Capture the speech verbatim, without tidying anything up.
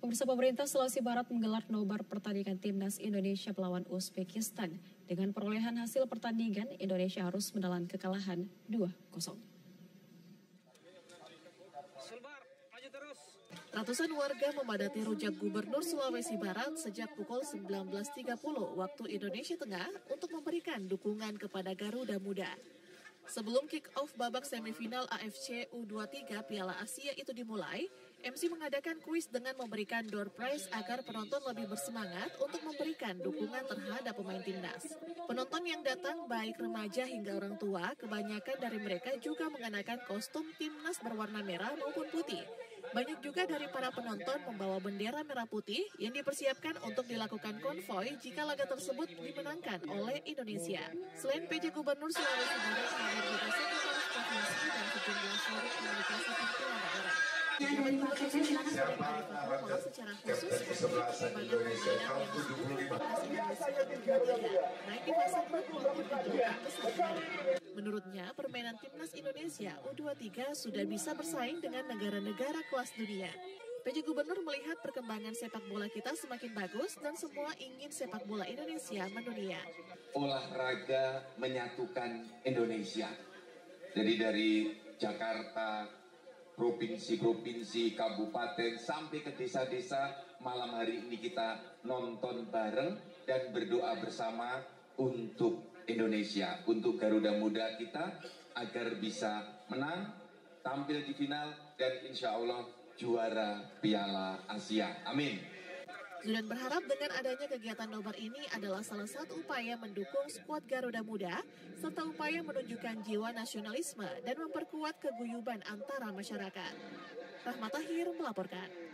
Pemirsa, pemerintah Sulawesi Barat menggelar nobar pertandingan timnas Indonesia melawan Uzbekistan. Dengan perolehan hasil pertandingan, Indonesia harus menelan kekalahan dua kosong. Ratusan warga memadati rujak Gubernur Sulawesi Barat sejak pukul sembilan belas tiga puluh waktu Indonesia Tengah untuk memberikan dukungan kepada Garuda Muda. Sebelum kick-off babak semifinal A F C U dua puluh tiga Piala Asia itu dimulai, M C mengadakan kuis dengan memberikan door prize agar penonton lebih bersemangat untuk memberikan dukungan terhadap pemain timnas. Penonton yang datang baik remaja hingga orang tua, kebanyakan dari mereka juga mengenakan kostum timnas berwarna merah maupun putih. Banyak juga dari para penonton membawa bendera merah putih yang dipersiapkan untuk dilakukan konvoi jika laga tersebut dimenangkan oleh Indonesia. Selain P J Gubernur Sulawesi Barat, hadir juga Sekretaris Provinsi dan sejumlah forum komunikasi pimpinan daerah. Secara khusus kesebelasan Indonesia tahun tujuh puluh lima naik di fase grup maupun kejuaraan besar. Menurutnya, permainan timnas Indonesia U dua puluh tiga sudah bisa bersaing dengan negara-negara kelas dunia. P J Gubernur melihat perkembangan sepak bola kita semakin bagus dan semua ingin sepak bola Indonesia mendunia. Olahraga menyatukan Indonesia. Jadi dari Jakarta, provinsi-provinsi, kabupaten, sampai ke desa-desa, malam hari ini kita nonton bareng dan berdoa bersama untuk Indonesia, untuk Garuda Muda kita agar bisa menang, tampil di final, dan insya Allah juara Piala Asia. Amin. Zudan berharap dengan adanya kegiatan nobar ini adalah salah satu upaya mendukung skuad Garuda Muda, serta upaya menunjukkan jiwa nasionalisme dan memperkuat keguyuban antara masyarakat. Rahmat Tahir melaporkan.